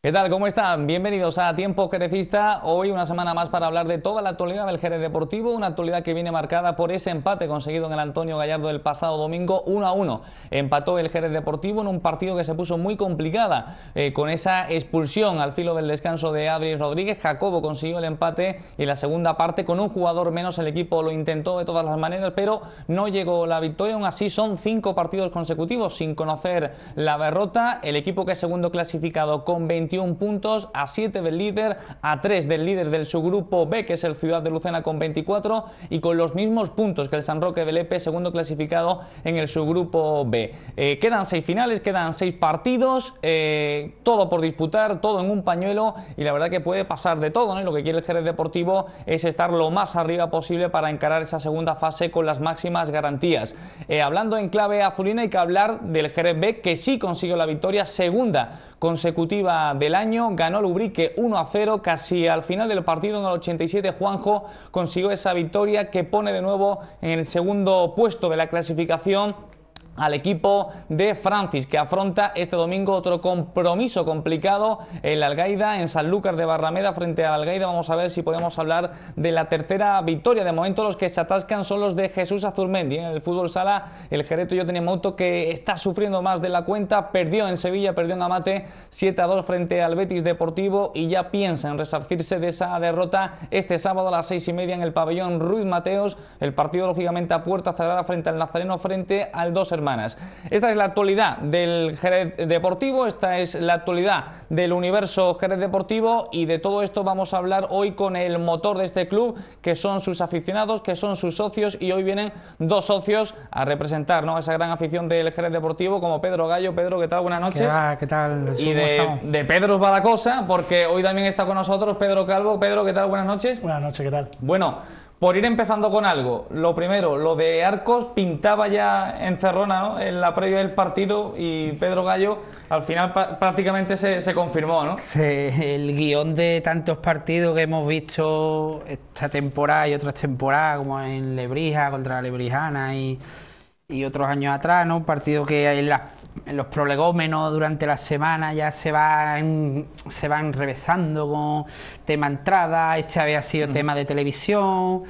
¿Qué tal? ¿Cómo están? Bienvenidos a Tiempo Jerecista. Hoy una semana más para hablar de toda la actualidad del Jerez Deportivo, una actualidad que viene marcada por ese empate conseguido en el Antonio Gallardo el pasado domingo 1-1. Empató el Jerez Deportivo en un partido que se puso muy complicada, con esa expulsión al filo del descanso de Adri Rodríguez. Jacobo consiguió el empate y la segunda parte con un jugador menos el equipo lo intentó de todas las maneras, pero no llegó la victoria. Aún así son 5 partidos consecutivos sin conocer la derrota. El equipo que es segundo clasificado con 21 puntos, a 7 del líder, a 3 del líder del subgrupo B, que es el Ciudad de Lucena, con 24, y con los mismos puntos que el San Roque de Lepe, segundo clasificado en el subgrupo B. Quedan 6 finales, quedan 6 partidos, todo por disputar, todo en un pañuelo, y la verdad que puede pasar de todo, ¿no? Y lo que quiere el Jerez Deportivo es estar lo más arriba posible para encarar esa segunda fase con las máximas garantías. Hablando en clave azulina, hay que hablar del Jerez B, que sí consiguió la victoria, segunda consecutiva del año. Ganó el Ubrique 1-0, casi al final del partido, en el 87, Juanjo consiguió esa victoria que pone de nuevo en el segundo puesto de la clasificación al equipo de Francis, que afronta este domingo otro compromiso complicado en la Algaida, en Sanlúcar de Barrameda, frente a la Algaida. Vamos a ver si podemos hablar de la tercera victoria. De momento los que se atascan son los de Jesús Azurmendi. En el fútbol sala, el Jerez Yo tenía auto que está sufriendo más de la cuenta, perdió en Sevilla, perdió en Amate 7-2 frente al Betis Deportivo, y ya piensa en resarcirse de esa derrota este sábado a las 6:30 en el pabellón Ruiz Mateos. El partido lógicamente a puerta cerrada frente al Nazareno, frente al Dos Hermanas. Esta es la actualidad del Jerez Deportivo, esta es la actualidad del universo Jerez Deportivo, y de todo esto vamos a hablar hoy con el motor de este club, que son sus aficionados, que son sus socios, y hoy vienen dos socios a representar, ¿no?, esa gran afición del Jerez Deportivo, como Pedro Gallo. Pedro, ¿qué tal? Buenas noches. ¿Qué tal? Y de Pedro va la cosa, porque hoy también está con nosotros Pedro Calvo. Pedro, ¿qué tal? Buenas noches. Buenas noches, ¿qué tal? Bueno, por ir empezando con algo, lo primero, lo de Arcos pintaba ya encerrona, ¿no?, en la previa del partido, y Pedro Gallo al final prácticamente se confirmó, ¿no? Sí, el guión de tantos partidos que hemos visto esta temporada y otras temporadas, como en Lebrija contra la Lebrijana y otros años atrás, ¿no? Partidos que en los prolegómenos durante la semana ya se van revesando con tema entrada. Este había sido tema de televisión,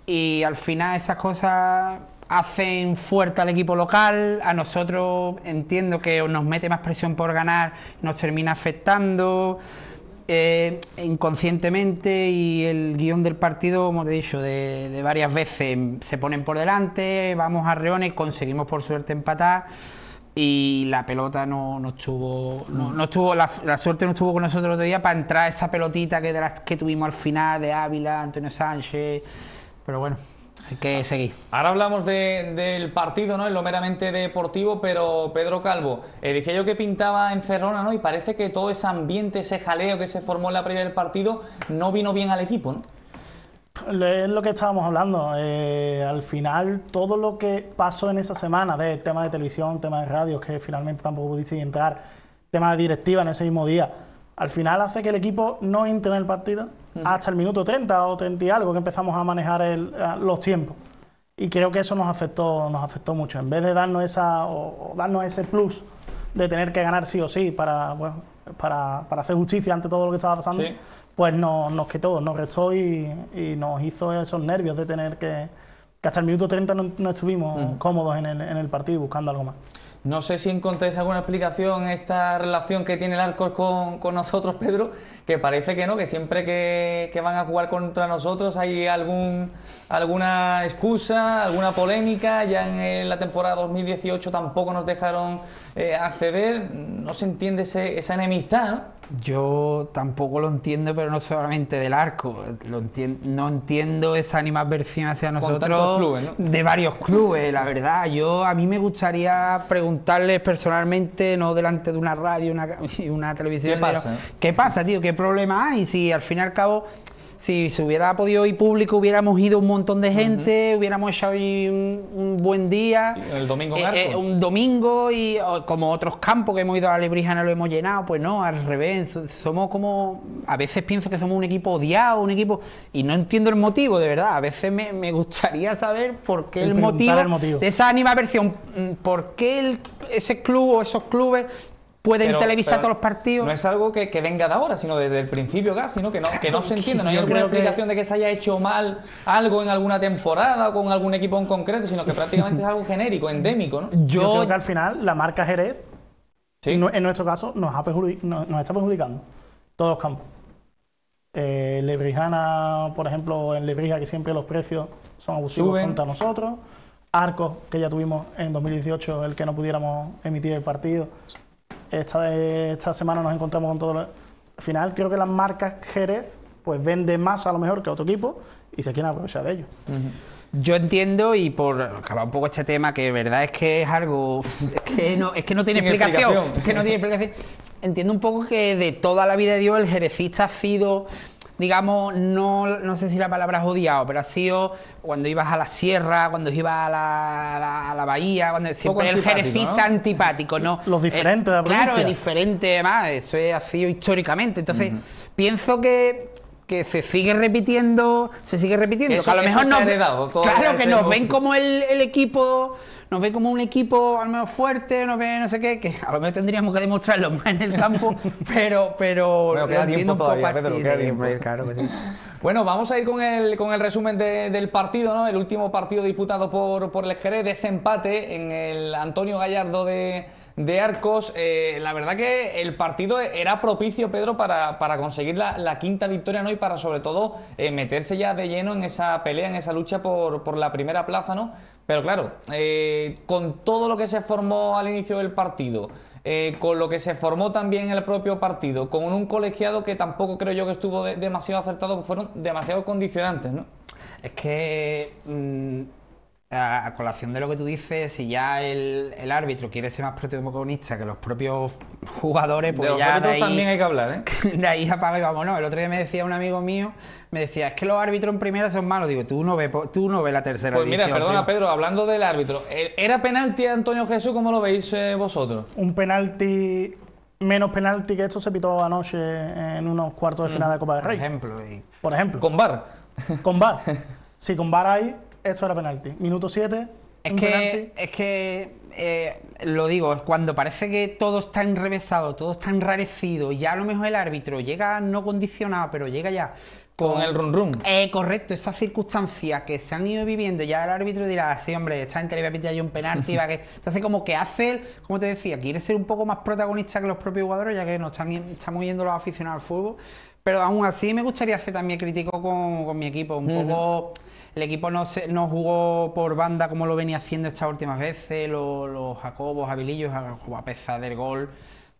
y al final esas cosas hacen fuerte al equipo local. A nosotros entiendo que nos mete más presión por ganar, nos termina afectando inconscientemente, y el guión del partido, como te he dicho, de varias veces se ponen por delante, vamos a reones, conseguimos por suerte empatar, y la pelota no estuvo, la suerte no estuvo con nosotros otro día para entrar esa pelotita que de las que tuvimos al final, de Ávila, Antonio Sánchez, pero bueno, hay que seguir. Ahora hablamos del partido, ¿no?, en lo meramente deportivo, pero Pedro Calvo, decía yo que pintaba encerrona, ¿no?, y parece que todo ese ambiente, ese jaleo que se formó en la previa del partido no vino bien al equipo, ¿no? Es lo que estábamos hablando. Al final, todo lo que pasó en esa semana, de tema de televisión, tema de radios, que finalmente tampoco pudiste entrar, tema de directiva en ese mismo día, al final hace que el equipo no entre en el partido hasta el minuto 30 o 30 y algo, que empezamos a manejar los tiempos. Y creo que eso nos afectó mucho. En vez de darnos darnos ese plus de tener que ganar sí o sí para hacer justicia ante todo lo que estaba pasando, sí, pues nos quitó, nos restó, y nos hizo esos nervios de tener que hasta el minuto 30 no estuvimos cómodos en el partido, buscando algo más. No sé si encontráis alguna explicación a esta relación que tiene el Arcos con nosotros, Pedro, que parece que no, que siempre que van a jugar contra nosotros hay alguna excusa, alguna polémica. Ya en la temporada 2018 tampoco nos dejaron acceder. No se entiende esa enemistad, ¿no? Yo tampoco lo entiendo, pero no solamente del Arco, no entiendo esa animadversión hacia nosotros clubes, ¿no?, de varios clubes, la verdad. A mí me gustaría preguntarles personalmente, no delante de una radio y una televisión, ¿qué pasa? ¿Qué pasa, tío? ¿Qué problema hay? Si al fin y al cabo, si se hubiera podido ir público, hubiéramos ido un montón de gente, hubiéramos echado ahí un buen día. El domingo en Arcos. Un domingo, y como otros campos que hemos ido a la Lebrijana lo hemos llenado. Pues no, al revés. Somos como... A veces pienso que somos un equipo odiado, un equipo... Y no entiendo el motivo, de verdad. A veces me gustaría saber por qué el motivo de esa animadversión. ¿Por qué ese club o esos clubes pueden televisar todos los partidos. No es algo que venga de ahora, sino desde el principio casi, ¿no? Que no se entiende, no hay Yo alguna creo que- explicación de que se haya hecho mal algo en alguna temporada o con algún equipo en concreto, sino que prácticamente es algo genérico, endémico, ¿no? Yo creo que al final la marca Jerez, Sí. en nuestro caso, nos está perjudicando todos los campos. Lebrijana, por ejemplo, en Lebrija, que siempre los precios son abusivos Suben. contra nosotros. Arcos, que ya tuvimos en 2018, el que no pudiéramos emitir el partido. Esta semana nos encontramos con todo. Al final, creo que las marcas Jerez pues venden más a lo mejor que otro equipo y se quieren aprovechar de ello. Yo entiendo, y por acabar un poco este tema, que de verdad es que es algo es que no tiene Sin explicación. explicación. Es que no tiene explicación. Entiendo un poco que de toda la vida de Dios el jerecista ha sido, digamos, no sé si la palabra es odiado, pero ha sido cuando ibas a la sierra, cuando ibas a la bahía, cuando siempre el antipático, jerecista ¿no? antipático, ¿no? Los diferentes de la Claro, provincia. es diferente, además, eso ha sido históricamente. Entonces, pienso que se sigue repitiendo, que a lo mejor se ha heredado, claro, que nos tenemos- ven como el equipo, nos ven como un equipo al menos fuerte, nos ven no sé qué, que a lo mejor tendríamos que demostrarlo más en el campo, pero Bueno, lo queda entiendo tiempo un poco todavía, así, Pedro, queda sí, tiempo. hombre, claro que sí. Bueno, vamos a ir con el resumen del partido, ¿no? El último partido disputado por el Jerez, desempate en el Antonio Gallardo de Arcos. La verdad que el partido era propicio, Pedro, para conseguir la quinta victoria, ¿no? Y para sobre todo meterse ya de lleno en esa pelea, en esa lucha por la primera plaza, ¿no? Pero claro, con todo lo que se formó al inicio del partido, con lo que se formó también en el propio partido, con un colegiado que tampoco creo yo que estuvo demasiado acertado, pues fueron demasiado condicionantes, ¿no? Es que a colación de lo que tú dices, si ya el árbitro quiere ser más protagonista que los propios jugadores, pues De los ya árbitros de ahí, también hay que hablar, ¿eh? de ahí apaga y vámonos. El otro día me decía un amigo mío, me decía, es que los árbitros en primera son malos. Digo, tú no ves la tercera Pues mira, división, perdona, primo. Pedro, hablando del árbitro, ¿era penalti a Antonio Jesús? ¿Cómo lo veis vosotros? Un penalti, menos penalti que esto se pitó anoche en unos cuartos de final de Copa del Por Rey. ejemplo. Por ejemplo, Con VAR. con VAR. Si con VAR hay, eso era penalti. Minuto 7, Es un penalti. que lo digo, es cuando parece que todo está enrevesado, todo está enrarecido, ya a lo mejor el árbitro llega no condicionado, pero llega ya Con el run run. correcto, esas circunstancias que se han ido viviendo, ya el árbitro dirá, sí, hombre, esta gente le voy a pitar yo un penalti, va que... Entonces como que hace, como te decía, quiere ser un poco más protagonista que los propios jugadores, ya que estamos yendo los aficionados al fútbol, pero aún así me gustaría hacer también crítico con mi equipo, un poco... El equipo no jugó por banda como lo venía haciendo estas últimas veces, los Jacobos, Abilillos, a pesar del gol,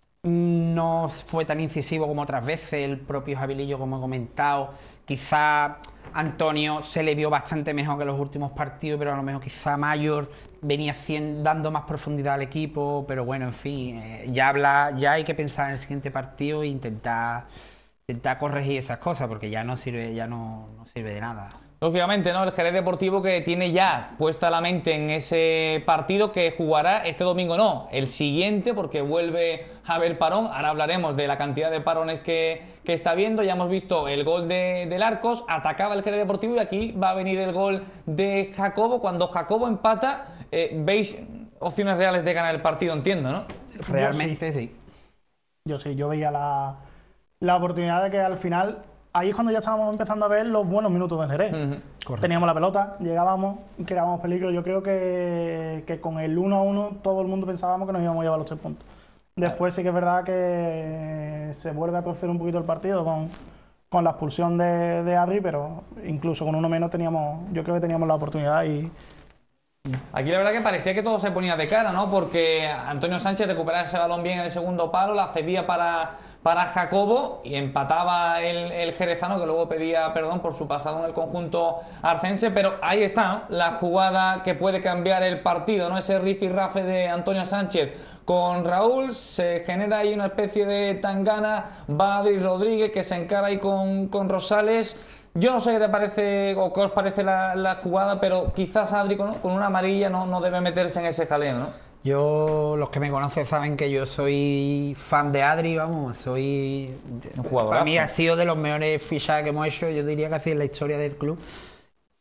no fue tan incisivo como otras veces, el propio Abilillo, como he comentado, quizá Antonio se le vio bastante mejor que los últimos partidos, pero a lo mejor quizá Mayor venía dando más profundidad al equipo, pero bueno, en fin, ya hay que pensar en el siguiente partido e intentar corregir esas cosas, porque ya no sirve de nada. Lógicamente, ¿no? El Jerez Deportivo que tiene ya puesta la mente en ese partido que jugará este domingo, no, el siguiente, porque vuelve a haber parón. Ahora hablaremos de la cantidad de parones que está viendo. Ya hemos visto el gol del Arcos, atacaba el Jerez Deportivo y aquí va a venir el gol de Jacobo. Cuando Jacobo empata, veis opciones reales de ganar el partido, entiendo, ¿no? Realmente sí. Yo veía la oportunidad de que al final, ahí es cuando ya estábamos empezando a ver los buenos minutos del Jerez. Correcto. Teníamos la pelota, llegábamos, creábamos peligro. Yo creo que con el 1-1 todo el mundo pensábamos que nos íbamos a llevar los 3 puntos. Después sí que es verdad que se vuelve a torcer un poquito el partido con la expulsión de Adri, pero incluso con uno menos yo creo que teníamos la oportunidad y... Aquí la verdad que parecía que todo se ponía de cara, ¿no? Porque Antonio Sánchez recuperaba ese balón bien en el segundo palo, la cedía para Jacobo y empataba el jerezano, que luego pedía perdón por su pasado en el conjunto arcense, pero ahí está, ¿no? La jugada que puede cambiar el partido, ¿no? Ese rifirrafe de Antonio Sánchez con Raúl, se genera ahí una especie de tangana, va Adri Rodríguez que se encara ahí con Rosales. Yo no sé qué te parece o qué os parece la jugada, pero quizás Adri con una amarilla no debe meterse en ese jaleo, ¿no? Los que me conocen saben que yo soy fan de Adri, vamos, Un jugadorazo. para mí ha sido de los mejores fichajes que hemos hecho, yo diría que así en la historia del club.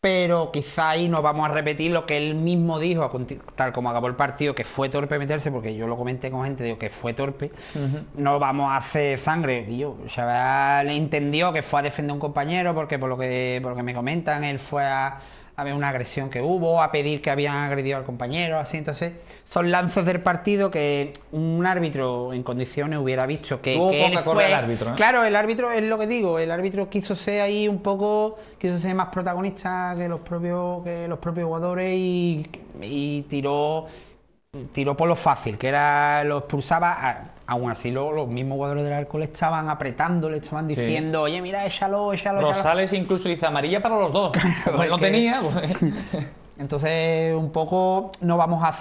pero quizá ahí no vamos a repetir lo que él mismo dijo, tal como acabó el partido, que fue torpe meterse, porque yo lo comenté con gente, digo que fue torpe, no vamos a hacer sangre. Y yo, o sea, le entendió que fue a defender a un compañero, porque por lo que me comentan, él fue a ver una agresión que hubo, a pedir que habían agredido al compañero, así. Entonces, son lances del partido que un árbitro en condiciones hubiera visto que él fue... El árbitro, ¿eh? Claro, el árbitro es lo que digo, el árbitro quiso ser ahí un poco, quiso ser más protagonista que los propios jugadores y tiró por lo fácil, que era lo expulsaba. Aún así los mismos jugadores del Arco le estaban apretando, le estaban diciendo, oye, mira, échalo. Rosales incluso dice amarilla para los dos. Como él no tenía, pues... Entonces, un poco no vamos a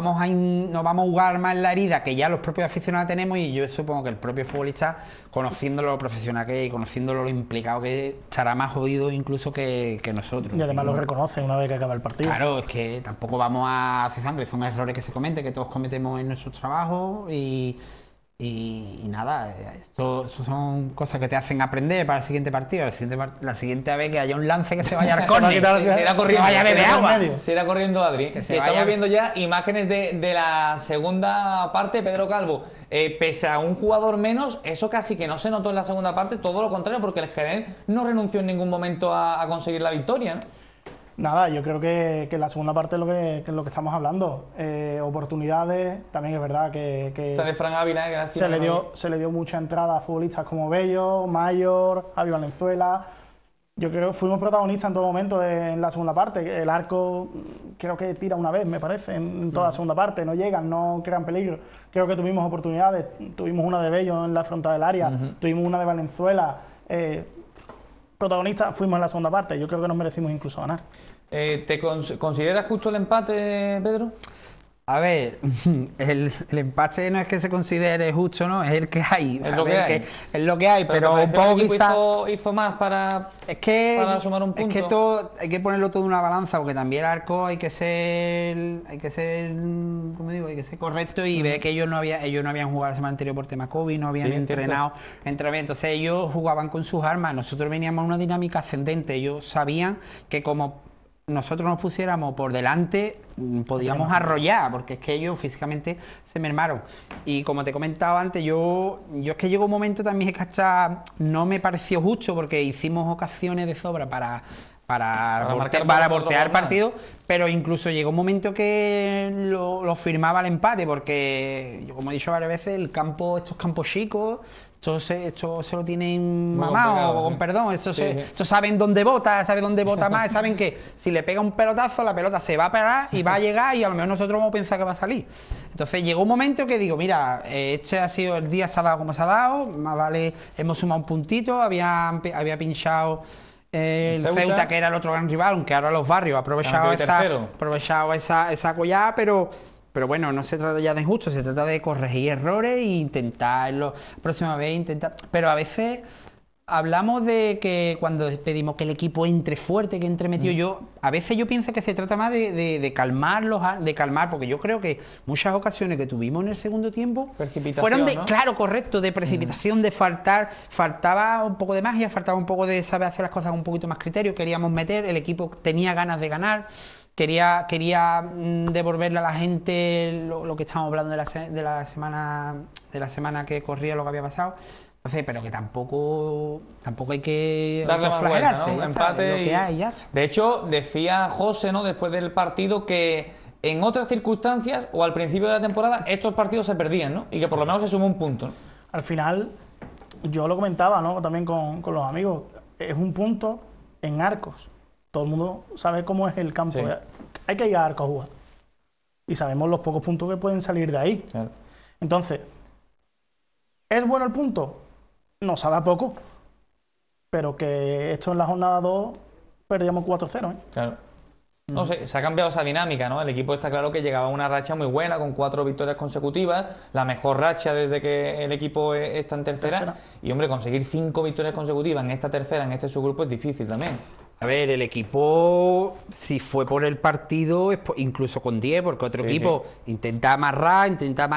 jugar más en la herida que ya los propios aficionados tenemos, y yo supongo que el propio futbolista, conociéndolo lo profesional que es y conociéndolo lo implicado que es, estará más jodido incluso que nosotros. Y además lo reconoce una vez que acaba el partido. Claro, es que tampoco vamos a hacer sangre, son errores que se cometen, que todos cometemos en nuestros trabajos y nada, esto son cosas que te hacen aprender para el siguiente partido. La siguiente vez que haya un lance que se vaya al córner, se irá corriendo, vaya a beber agua. Se irá corriendo Adri. Estamos viendo ya imágenes de la segunda parte, Pedro Calvo. Pese a un jugador menos, eso casi que no se notó en la segunda parte, todo lo contrario, porque el Jerez no renunció en ningún momento a conseguir la victoria, ¿no? Nada, yo creo que la segunda parte es lo que estamos hablando. Oportunidades, también es verdad que Esta de Fran Ávila, que se le dio mucha entrada a futbolistas como Bello, Mayor, Javi Valenzuela. Yo creo que fuimos protagonistas en todo momento en la segunda parte. El Arco creo que tira una vez, me parece, en toda la segunda parte. No llegan, no crean peligro. Creo que tuvimos oportunidades. Tuvimos una de Bello en la frontal del área, tuvimos una de Valenzuela. Protagonistas fuimos en la segunda parte. Yo creo que nos merecimos incluso ganar. ¿Te consideras justo el empate, Pedro? A ver, el empate no es que se considere justo, ¿no? Es el que hay. Es lo que hay. Es lo que hay, pero un poco quizás... hizo más para sumar un punto. Es que todo, hay que ponerlo todo en una balanza, porque también el Arco hay que ser, ¿cómo digo? Hay que ser correcto y ver que ellos no habían jugado la semana anterior por tema COVID, no habían entrenado. Entonces ellos jugaban con sus armas, nosotros veníamos a una dinámica ascendente, ellos sabían que como nosotros nos pusiéramos por delante, podíamos arrollar, porque es que ellos físicamente se mermaron. Y como te comentaba antes, yo es que llegó un momento también que hasta no me pareció justo, porque hicimos ocasiones de sobra para voltear el partido, pero incluso llegó un momento que lo firmaba el empate, porque yo, como he dicho varias veces, estos campos chicos, esto se lo tienen mamado, con perdón, estos saben dónde bota, más, saben que si le pega un pelotazo, la pelota se va a parar y va a llegar, y a lo mejor nosotros vamos a pensar que va a salir. Entonces llegó un momento que digo, mira, este ha sido el día, se ha dado como se ha dado, más vale, hemos sumado un puntito, había pinchado el Ceuta, que era el otro gran rival, aunque ahora los Barrios ha aprovechado esa collada, pero bueno, no se trata ya de injusto, se trata de corregir errores e intentarlo la próxima vez, pero a veces hablamos de que cuando pedimos que el equipo entre fuerte, que entre metido, a veces yo pienso que se trata más de calmar, porque yo creo que muchas ocasiones que tuvimos en el segundo tiempo fueron ¿no? Claro, correcto, de precipitación, de faltaba un poco de magia, faltaba un poco de saber hacer las cosas con un poquito más criterio, queríamos meter, el equipo tenía ganas de ganar. Quería devolverle a la gente lo que estábamos hablando de la semana que corría, lo que había pasado. Entonces, pero que tampoco hay que darle más vuelta, ¿no? Empate ya está. De hecho, decía José, ¿no?, después del partido, que en otras circunstancias o al principio de la temporada estos partidos se perdían, ¿no? Y que por lo menos se sumó un punto, ¿no? Al final, yo lo comentaba, ¿no?, también con los amigos, es un punto en Arcos. Todo el mundo sabe cómo es el campo. Sí. Hay que ir a Arcos a jugar. Y sabemos los pocos puntos que pueden salir de ahí. Claro. Entonces, ¿es bueno el punto? No sabe a poco. Pero que esto en la jornada 2 perdíamos 4-0, ¿eh? Claro. No sé, se ha cambiado esa dinámica, ¿no? El equipo está claro que llegaba a una racha muy buena, con 4 victorias consecutivas, la mejor racha desde que el equipo está en tercera. Y, hombre, conseguir 5 victorias consecutivas en esta tercera, en este subgrupo, es difícil también. A ver, el equipo, si fue por el partido, incluso con 10, porque otro equipo intenta amarrar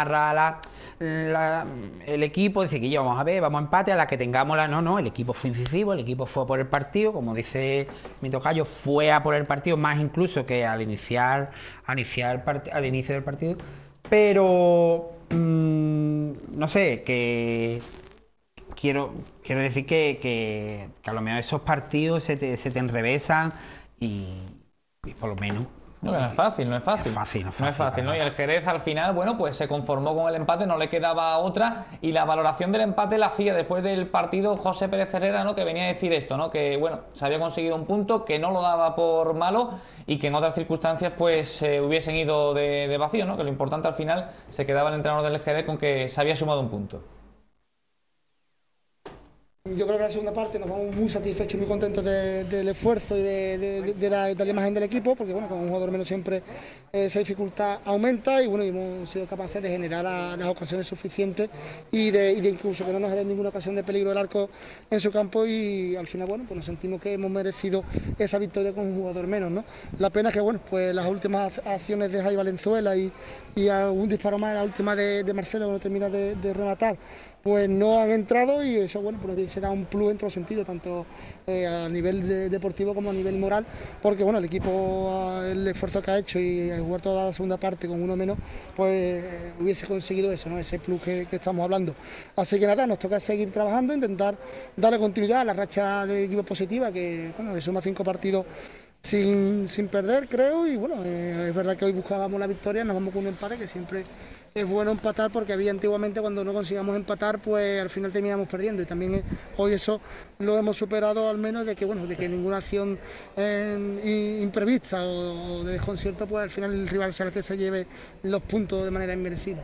el equipo, dice que ya vamos a ver, vamos a empate, a la que tengamos la... No, el equipo fue incisivo, el equipo fue a por el partido, como dice mi tocayo, fue a por el partido, más incluso que al inicio del partido, pero no sé, que... Quiero decir que a lo mejor esos partidos se te enrevesan y por lo menos... No es fácil, no es fácil. No es fácil, ¿no? Y el Jerez al final, bueno, pues se conformó con el empate, no le quedaba otra. Y la valoración del empate la hacía después del partido José Pérez Herrera, ¿no? Que venía a decir esto, ¿no? Que, bueno, se había conseguido un punto, que no lo daba por malo y que en otras circunstancias, pues, hubiesen ido de vacío, ¿no? Que lo importante al final se quedaba el entrenador del Jerez con que se había sumado un punto. Yo creo que la segunda parte nos vamos muy satisfechos y muy contentos del esfuerzo y de la imagen del equipo, porque bueno, con un jugador menos siempre esa dificultad aumenta y bueno, hemos sido capaces de generar las ocasiones suficientes y de incluso que no nos genere ninguna ocasión de peligro el arco en su campo y al final bueno, pues nos sentimos que hemos merecido esa victoria con un jugador menos, ¿no? La pena es que bueno, pues las últimas acciones de Jai Valenzuela y algún disparo más, la última de Marcelo que no termina de rematar, pues no han entrado y eso bueno, pues se da un plus en todo sentido, tanto a nivel deportivo como a nivel moral, porque bueno, el equipo, el esfuerzo que ha hecho y jugar toda la segunda parte con uno menos, pues hubiese conseguido eso, ¿no? Ese plus que estamos hablando. Así que nada, nos toca seguir trabajando, intentar darle continuidad a la racha del equipo positiva, que bueno, le suma 5 partidos sin perder, creo, y bueno, es verdad que hoy buscábamos la victoria, nos vamos con un empate, que siempre es bueno empatar, porque había antiguamente cuando no consigamos empatar, pues al final terminamos perdiendo, y también hoy eso lo hemos superado, al menos de que bueno, de que ninguna acción imprevista o de desconcierto, pues al final el rival sea el que se lleve los puntos de manera inmerecida.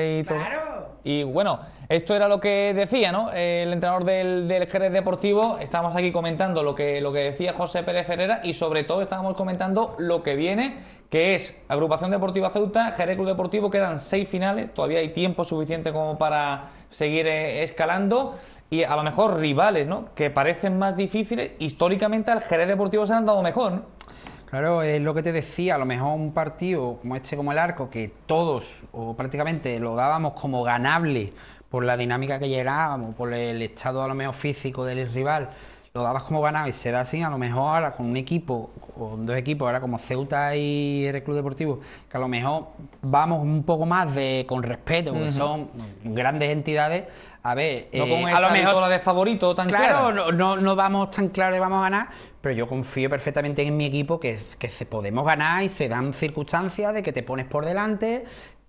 Y bueno, esto era lo que decía, ¿no? El entrenador del Jerez Deportivo. Estábamos aquí comentando lo que decía José Pérez Herrera y sobre todo estábamos comentando lo que viene, que es Agrupación Deportiva Ceuta, Jerez Club Deportivo. Quedan 6 finales, todavía hay tiempo suficiente como para seguir escalando y a lo mejor rivales, ¿no? Que parecen más difíciles. Históricamente al Jerez Deportivo se han dado mejor, ¿no? Claro, es lo que te decía, a lo mejor un partido como como el Arco, que todos o prácticamente lo dábamos como ganable por la dinámica que llegábamos, por el estado a lo mejor físico del rival, lo dabas como ganado y se da así, a lo mejor ahora con un equipo, o 2 equipos, ahora como Ceuta y el Club Deportivo, que a lo mejor vamos un poco más con respeto, porque son grandes entidades. A ver, no con a lo mejor de favorito tan claro, no vamos tan claro de vamos a ganar, pero yo confío perfectamente en mi equipo que podemos ganar y se dan circunstancias de que te pones por delante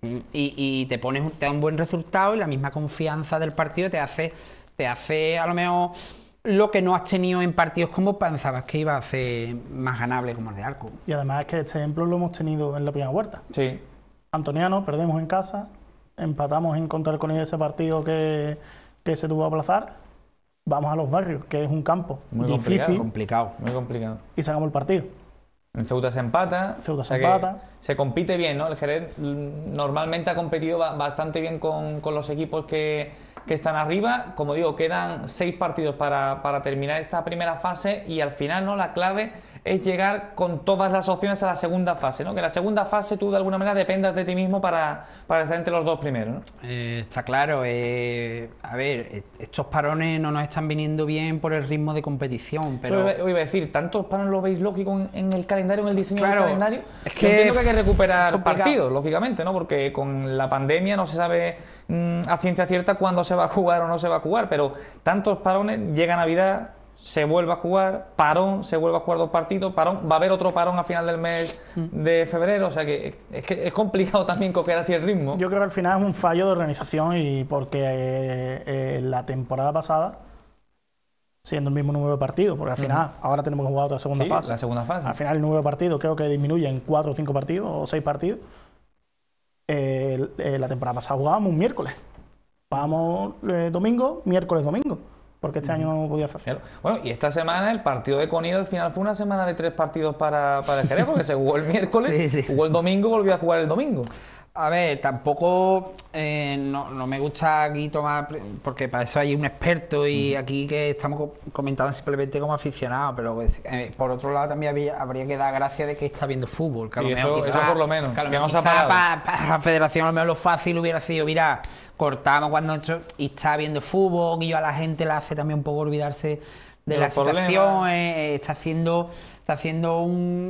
y te da un buen resultado y la misma confianza del partido te hace a lo mejor lo que no has tenido en partidos como pensabas que iba a ser más ganable como el de Arco. Y además es que este ejemplo lo hemos tenido en la primera vuelta. Sí. Antoniano, perdemos en casa, empatamos en contra del Conil ese partido que se tuvo que aplazar, vamos a Los Barrios, que es un campo muy difícil, complicado, muy complicado, y sacamos el partido. En Ceuta se empata, se compite bien, ¿no? El Jerez normalmente ha competido bastante bien con los equipos que están arriba. Como digo, quedan 6 partidos para terminar esta primera fase y al final, ¿no? La clave es llegar con todas las opciones a la segunda fase, ¿no? Que en la segunda fase tú de alguna manera dependas de ti mismo para estar entre los 2 primeros, ¿no? Está claro. A ver, estos parones no nos están viniendo bien por el ritmo de competición, pero... Yo iba a decir, ¿tantos parones lo veis lógico en el calendario, en el diseño del calendario? Es que entiendo que hay que recuperar partidos, lógicamente, ¿no? Porque con la pandemia no se sabe a ciencia cierta cuándo se va a jugar o no se va a jugar, pero tantos parones, llega Navidad, se vuelve a jugar, parón, se vuelve a jugar 2 partidos, parón, va a haber otro parón a final del mes de febrero, o sea que es complicado también coger así el ritmo. Yo creo que al final es un fallo de organización y porque la temporada pasada, siendo el mismo número de partidos, porque al final ahora tenemos que jugar otra segunda fase. La segunda fase. Al final el número de partidos creo que disminuye en 4 o 5 partidos o 6 partidos. La temporada pasada jugábamos un miércoles. Jugábamos domingo, miércoles, domingo. Porque este año no podía hacer. Bueno, y esta semana el partido de Conil al final fue una semana de 3 partidos para el Jerez, porque se jugó el miércoles, jugó el domingo, volvió a jugar el domingo. A ver, tampoco no me gusta aquí tomar, porque para eso hay un experto y aquí que estamos comentando simplemente como aficionados, pero pues, por otro lado también habría que dar gracias de que está viendo fútbol, que a lo mejor eso por lo menos, que a lo que mejor no se ha quizá parado. para la federación a lo mejor lo fácil hubiera sido, mira, cortamos cuando y está viendo fútbol, y yo a la gente la hace también un poco olvidarse de la situación, está haciendo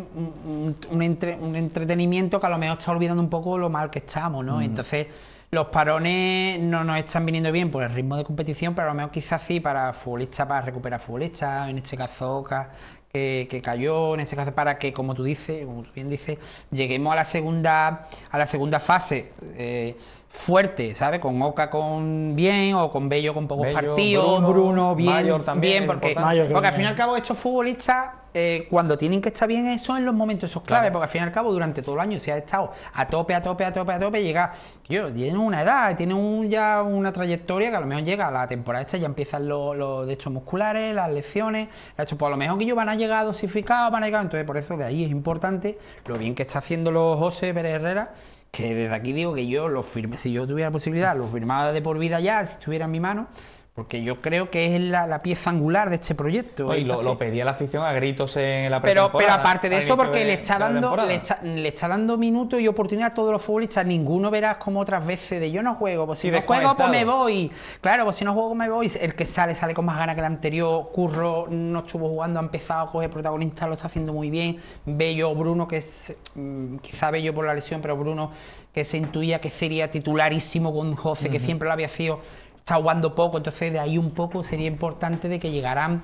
un entretenimiento que a lo mejor está olvidando un poco lo mal que estamos, ¿no? Entonces, los parones no nos están viniendo bien por el ritmo de competición, pero a lo mejor quizás sí para futbolistas, para recuperar futbolistas, en este caso que cayó, en este caso para que, como tú bien dices, lleguemos a la segunda fase. Fuerte, ¿sabes? Con Oca con bien o con Bello con pocos partidos, Bruno bien, Mayor también, porque al fin y al cabo estos futbolistas cuando tienen que estar bien son en los momentos esos claves, porque al fin y al cabo durante todo el año se ha estado a tope, llega, tienen una edad, tienen ya una trayectoria que a lo mejor llega a la temporada esta, ya empiezan los de hechos musculares, las lesiones, pues a lo mejor que ellos van a llegar dosificados, entonces por eso de ahí es importante lo bien que está haciendo los José Pérez Herrera, que desde aquí digo que yo lo firme, si yo tuviera posibilidad, lo firmaba de por vida ya, si estuviera en mi mano, porque yo creo que es la pieza angular de este proyecto. Y lo pedía la afición a gritos en la pretemporada. Pero aparte de eso, porque le está dando minutos y oportunidad a todos los futbolistas. Ninguno verás como otras veces de yo no juego, pues si no juego, pues me voy. Claro, pues si no juego, me voy. El que sale con más ganas que el anterior. Curro no estuvo jugando, ha empezado a coger protagonista, lo está haciendo muy bien. Bello, Bruno, que es quizá Bello por la lesión, pero Bruno, que se intuía que sería titularísimo con José, que siempre lo había sido. Está jugando poco, entonces de ahí un poco sería importante de que llegaran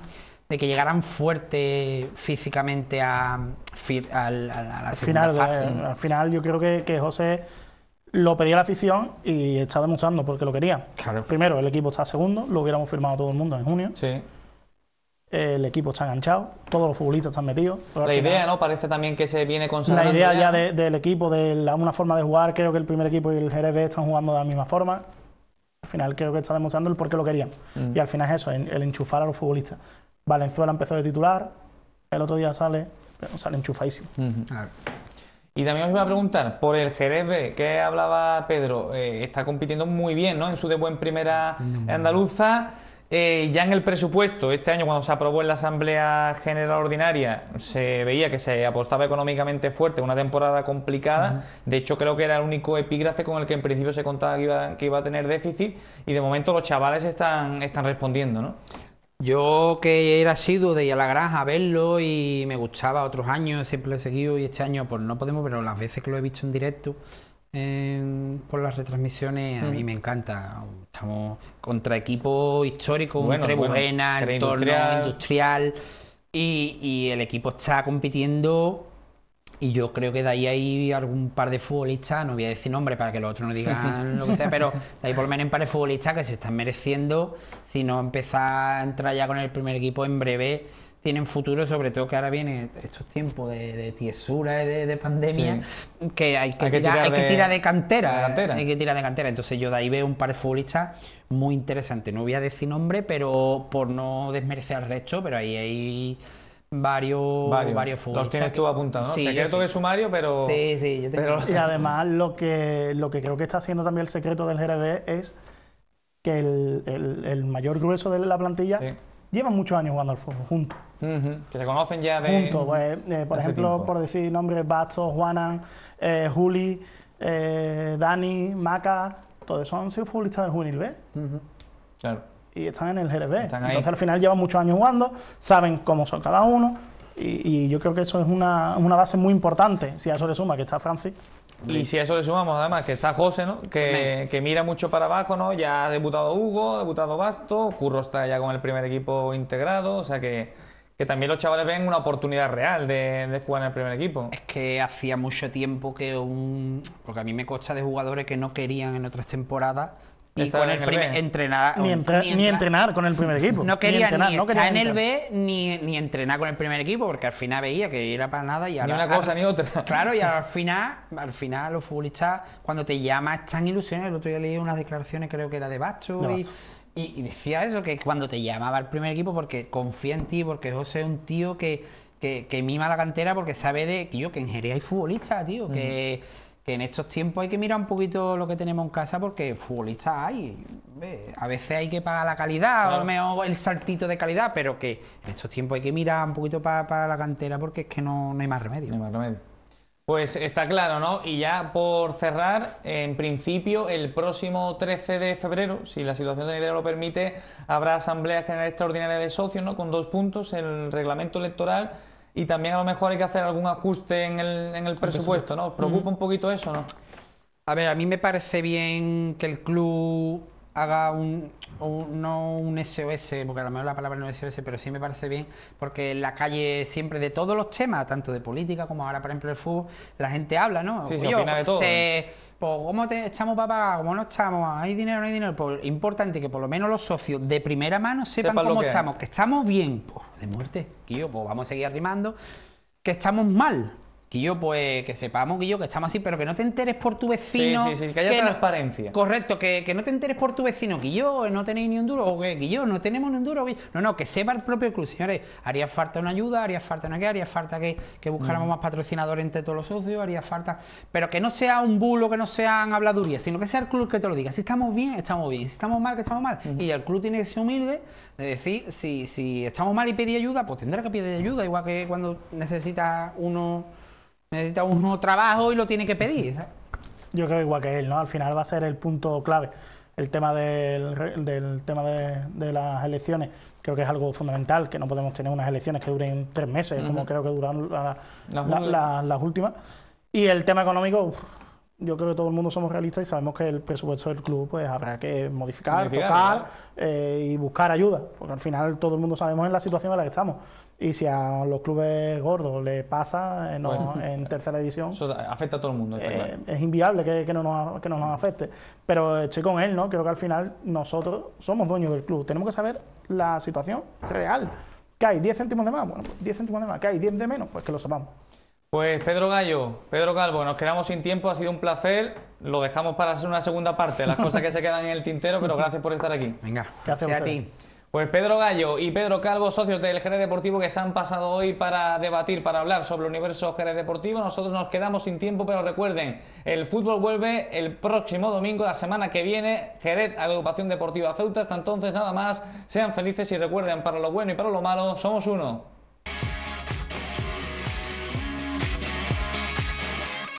fuertes físicamente a la segunda fase. Al final yo creo que José lo pedía la afición y está demostrando porque lo quería. Claro. Primero, el equipo está segundo, lo hubiéramos firmado todo el mundo en junio. Sí. El equipo está enganchado, todos los futbolistas están metidos. La idea, ¿no? Parece también que se viene consagrando. La idea ya del equipo, de una forma de jugar, creo que el primer equipo y el Jerez B están jugando de la misma forma. Al final creo que está demostrando el por qué lo querían. Y al final es eso, el enchufar a los futbolistas. Valenzuela empezó de titular, el otro día sale enchufadísimo. Claro. Y también os iba a preguntar, por el Jerez B, que hablaba Pedro, está compitiendo muy bien, ¿no? En su debut en primera andaluza. Ya en el presupuesto, este año cuando se aprobó en la Asamblea General Ordinaria, se veía que se apostaba económicamente fuerte, una temporada complicada. De hecho, creo que era el único epígrafe con el que en principio se contaba que iba a tener déficit, y de momento los chavales están respondiendo, ¿no? Yo, que era asiduo de ir a la granja a verlo y me gustaba otros años, siempre lo he seguido, y este año pues no podemos, pero las veces que lo he visto en directo por las retransmisiones, a mí me encanta. Estamos contra equipos históricos, un Trebujena, entorno industrial, y el equipo está compitiendo, y yo creo que de ahí hay algún par de futbolistas, no voy a decir nombre para que los otros no digan lo que sea, pero de ahí por lo menos un par de futbolistas que se están mereciendo, si no empezar a entrar ya con el primer equipo en breve. Tienen futuro, sobre todo que ahora vienen estos tiempos de tiesura y de pandemia, que hay que tirar de cantera. Hay que tirar de cantera. Entonces yo de ahí veo un par de futbolistas muy interesantes. No voy a decir nombre, pero por no desmerecer al resto, pero ahí hay varios futbolistas. Los tienes tú apuntados, ¿no? Sí, secreto de sumario, pero... Sí, yo tengo... Y además lo que creo que está haciendo también el secreto del Jerez B es que el mayor grueso de la plantilla llevan muchos años jugando al fútbol juntos. Que se conocen ya de... Juntos, pues, por ejemplo, tiempo. Por decir nombres, Bastos, Juanan, Juli, Dani, Maca, todos esos han sido futbolistas del Juvenil B. Claro. Y están en el Jerez B. Entonces ahí. Al final llevan muchos años jugando, saben cómo son cada uno, y yo creo que eso es una base muy importante. Si a eso le suma que está Francis. Y si a eso le sumamos además que está José, ¿no? Que mira mucho para abajo, ¿no? Ya ha debutado Hugo, ha debutado Basto, Curro está ya con el primer equipo integrado, o sea que también los chavales ven una oportunidad real de jugar en el primer equipo. Es que hacía mucho tiempo que porque a mí me consta de jugadores que no querían en otras temporadas y con el primer entrenar ni entrenar con el primer equipo. No quería ni estar en el B ni entrenar con el primer equipo, porque al final veía que era para nada y ahora, ni una cosa ni otra. Claro, y al final los futbolistas cuando te llaman están ilusiones. El otro día leí unas declaraciones, creo que era de Bacho, y decía eso, que cuando te llamaba al primer equipo porque confía en ti, porque José es un tío que mima la cantera, porque sabe que en Jerez hay futbolistas, tío, que que en estos tiempos hay que mirar un poquito lo que tenemos en casa porque futbolistas hay. A veces hay que pagar la calidad, Claro. a lo mejor el saltito de calidad, pero que en estos tiempos hay que mirar un poquito para la cantera porque es que no hay más remedio. No hay más remedio. Pues está claro, ¿no? Y ya por cerrar, en principio, el próximo 13 de febrero, si la situación sanitaria lo permite, habrá Asamblea General Extraordinaria de Socios, ¿no? Con 2 puntos, el reglamento electoral, y también a lo mejor hay que hacer algún ajuste en el presupuesto, ¿no? ¿Os preocupa un poquito eso, no? A ver, a mí me parece bien que el club haga no un SOS, porque a lo mejor la palabra no es SOS, pero sí me parece bien, porque en la calle siempre de todos los temas, tanto de política como ahora, por ejemplo, el fútbol, la gente habla, ¿no? Sí, se Oye, opina de todo. pues, ¿cómo echamos para pagar? ¿Cómo no estamos? ¿Hay dinero no hay dinero? Pues importante que por lo menos los socios de primera mano sepan Sepan lo cómo que hay. estamos, que estamos bien, pues, de muerte, Quillo, pues vamos a seguir arrimando, que estamos mal. Quillo, pues que sepamos, Quillo, que estamos así, pero que no te enteres por tu vecino. Sí, que haya transparencia. Correcto, que no te enteres por tu vecino, Quillo, no tenéis ni un duro, o que Quillo, no tenemos ni un duro. No, que sepa el propio club, señores. Haría falta una ayuda, haría falta una haría falta que buscáramos más patrocinadores entre todos los socios, haría falta. Pero que no sea un bulo, que no sean habladurías, sino que sea el club que te lo diga. Si estamos bien, estamos bien. Si estamos mal, que estamos mal. Y el club tiene que ser humilde de decir, si estamos mal y pedir ayuda, pues tendrá que pedir ayuda, igual que cuando necesita uno trabajo y lo tiene que pedir, ¿sabes? Yo creo igual que él, ¿no? Al final va a ser el punto clave. El tema del tema de las elecciones, creo que es algo fundamental, que no podemos tener unas elecciones que duren 3 meses, como creo que duran las últimas. Y el tema económico, yo creo que todo el mundo somos realistas y sabemos que el presupuesto del club pues habrá que modificar, tocar y buscar ayuda, porque al final todo el mundo sabemos en la situación en la que estamos. Y si a los clubes gordos les pasa en tercera división, Eso afecta a todo el mundo, está claro. es inviable que no nos afecte. Pero estoy con él, ¿no? Creo que al final nosotros somos dueños del club. Tenemos que saber la situación real. ¿Que hay 10 céntimos de más? Bueno, pues 10 céntimos de más. ¿Que hay 10 de menos? Pues que lo sepamos. Pues Pedro Gallo, Pedro Calvo, nos quedamos sin tiempo, ha sido un placer. Lo dejamos para hacer una segunda parte, las cosas que se quedan en el tintero, pero gracias por estar aquí. Venga, Gracias a a ti. Pues Pedro Gallo y Pedro Calvo, socios del Jerez Deportivo, que se han pasado hoy para debatir, para hablar sobre el universo Jerez Deportivo. Nosotros nos quedamos sin tiempo, pero recuerden, el fútbol vuelve el próximo domingo, la semana que viene, Jerez, Agrupación Deportiva Ceuta. Hasta entonces nada más, sean felices y recuerden, para lo bueno y para lo malo, somos uno.